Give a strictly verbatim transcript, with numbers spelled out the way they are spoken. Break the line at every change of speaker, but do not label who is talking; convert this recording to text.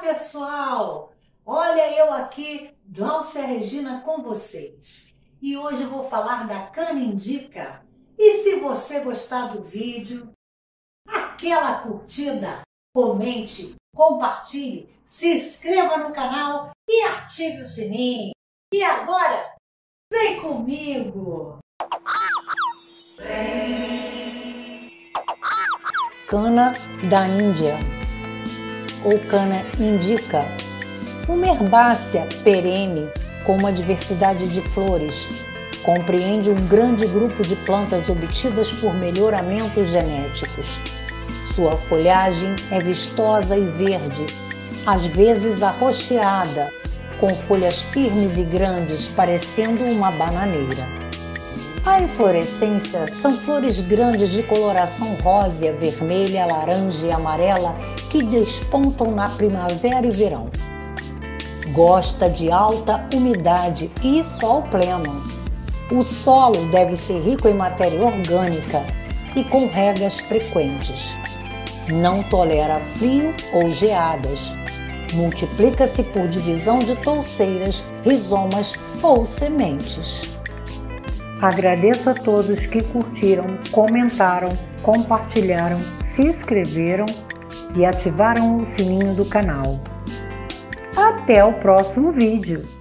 pessoal! Olha eu aqui, Glaucia Regina, com vocês. E hoje eu vou falar da cana indica. E se você gostar do vídeo, aquela curtida, comente, compartilhe, se inscreva no canal e ative o sininho. E agora, vem comigo!
Cana da Índia ou cana indica, uma herbácea perene com uma diversidade de flores, compreende um grande grupo de plantas obtidas por melhoramentos genéticos. Sua folhagem é vistosa e verde, às vezes arroxeada, com folhas firmes e grandes, parecendo uma bananeira. A inflorescência são flores grandes de coloração rósea, vermelha, laranja e amarela que despontam na primavera e verão. Gosta de alta umidade e sol pleno. O solo deve ser rico em matéria orgânica e com regas frequentes. Não tolera frio ou geadas. Multiplica-se por divisão de touceiras, rizomas ou sementes.
Agradeço a todos que curtiram, comentaram, compartilharam, se inscreveram e ativaram o sininho do canal. Até o próximo vídeo!